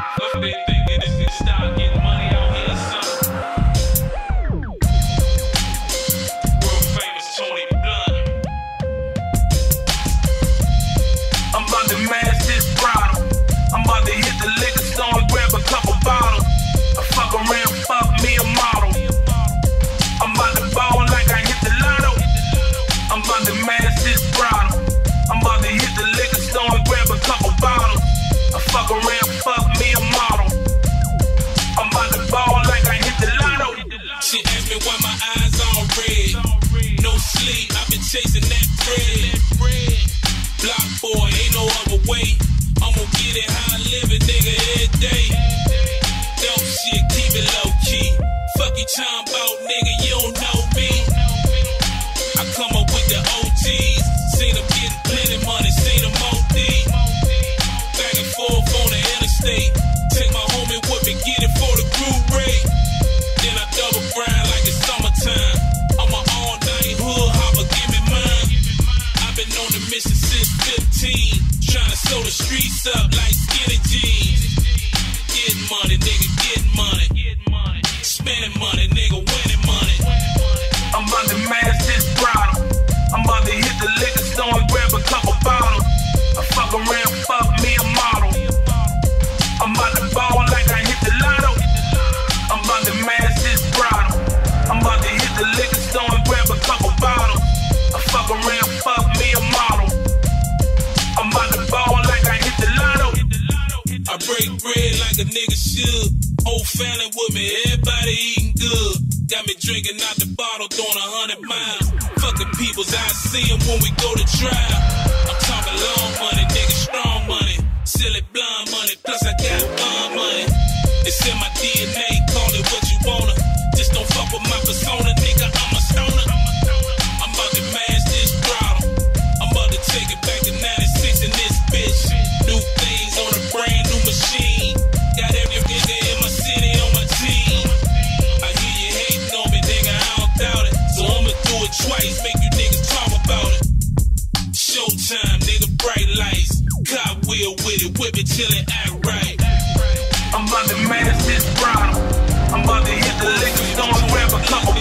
Fuck they think they just can start getting money out here, son. World famous Tony Blunt. I'm about to mash this throttle. I'm about to hit the liquor store and grab a couple bottles. I fuck around, fuck me a model. I'm about to ball like I hit the lotto. I'm about to mash this throttle. I'm about to hit the liquor store and grab a couple bottles. I fuck around, fuck me a model. I'm about to ball like I hit the lotto. She asked me why my eyes all red. No sleep, I've been chasing that bread. Block boy, ain't no other way. I'ma get it how I live it, nigga, every day. Dope shit, keep it low key. Fuck you talking about, nigga, you don't know me. I come up with the OGs. Seen them getting plenty money, seen them OD. Back and forth on the interstate. Take my homie whip and get it for the group rate. Then I double grind like it's summertime. I'm an all-night hood hopper, give me mine. I've been on the mission since 15. Tryna sew the streets up like skinny jeans. Getting money, nigga, getting money. Spending money, nigga, winning money. I'm about to mash this throttle. I'm about to hit the liquor store and grab a couple bottles. I fuck around, fuck me a model. I'm about to ball like I hit the lotto. I'm about to mash this throttle. I'm about to hit the liquor store and grab a couple bottles. I fuck around, fuck me a model. I'm about to ball like I hit the lotto. I break bread like a nigga should. Whole family with me, everybody eating good. Got me drinking out the bottle, throwing 100 miles. Fucking peoples, I see them when we go to trial. I'm talking long money, nigga, strong money. Silly blonde money, plus I got bond money. It's in my DNA, call it what you wanna. Just don't fuck with my persona, nigga, I'm a stoner. I'm about to mash this throttle. I'm about to take it back to 96 in this bitch. New things on a brand new machine. Got every nigga in my city on my team. I hear you hating on me, nigga, I don't doubt it. So I'ma do it twice, make you niggas talk about it. Showtime, nigga, bright lights. Cop wheel with it, whip it till it act right. I'm about to mash this throttle. I'm about to hit the liquor store and grab a couple